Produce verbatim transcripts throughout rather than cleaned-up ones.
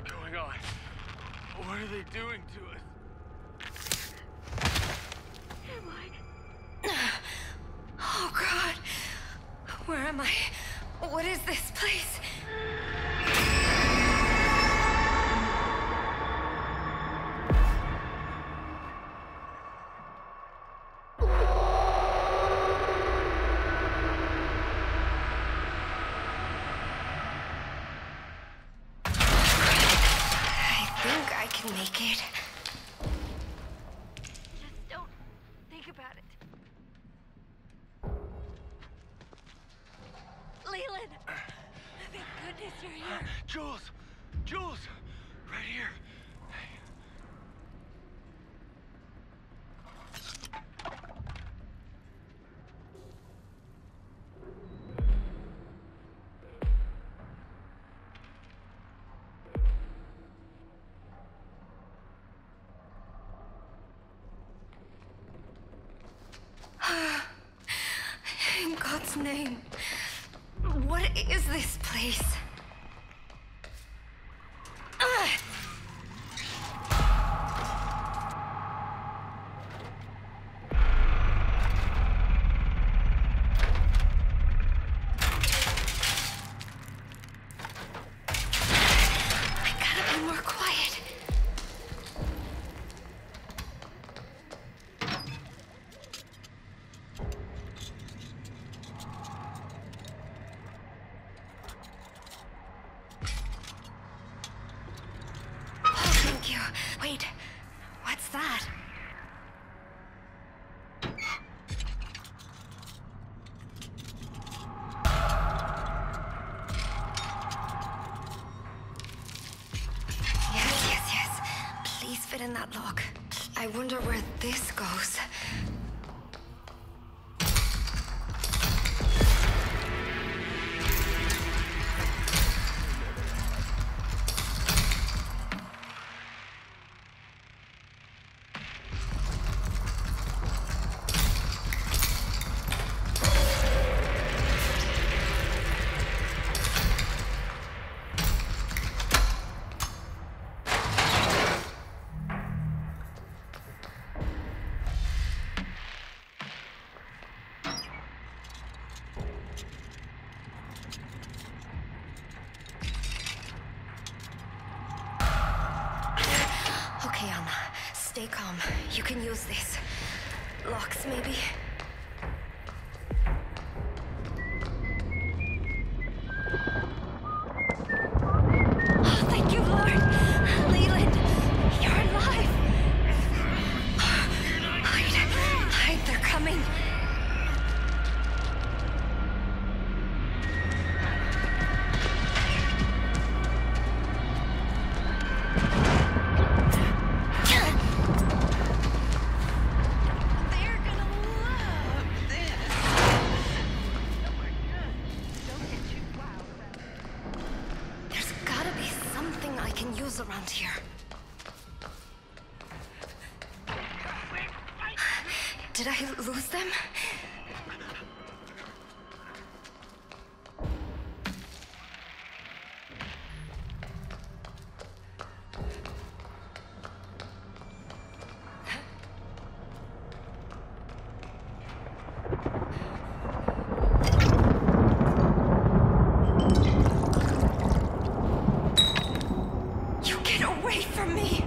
going on? What are they doing to us? Am I? Oh God! Where am I? What is this place? I can make it. Just don't think about it. Leland! Thank goodness you're here. Jules! Jules! Right here. In God's name, what is this place? Ugh. I gotta be more quiet. Wait, what's that? Yes, yes, yes. Please fit in that lock. I wonder where this goes. Okay, Anna. Stay calm. You can use this. Locks, maybe? Oh, thank you, Lord! Leland, you're alive! Hide! Hide, they're coming! Around here. Did I lose them? Away from me!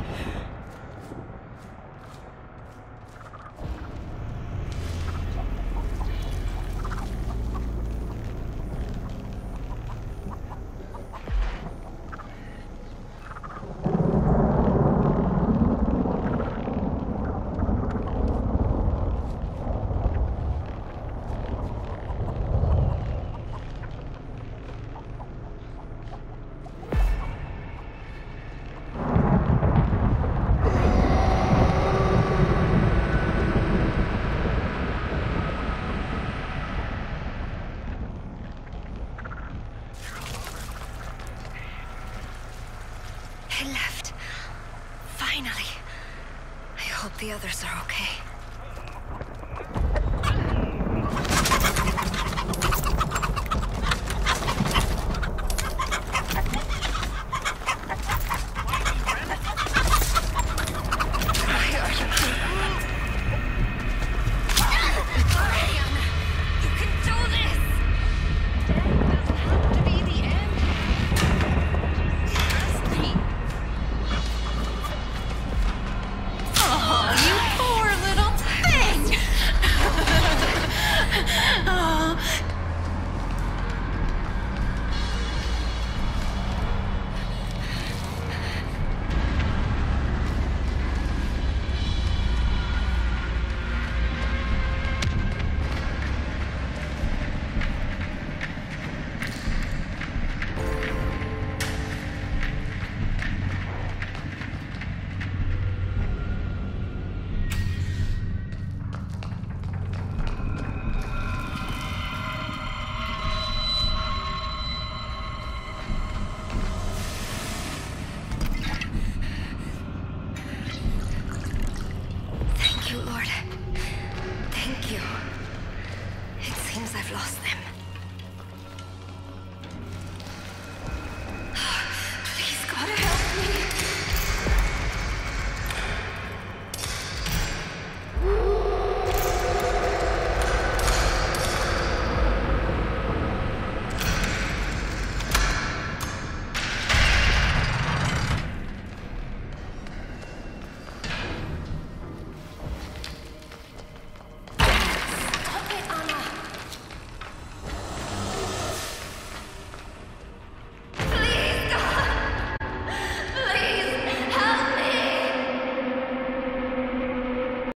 He left. Finally. I hope the others are okay.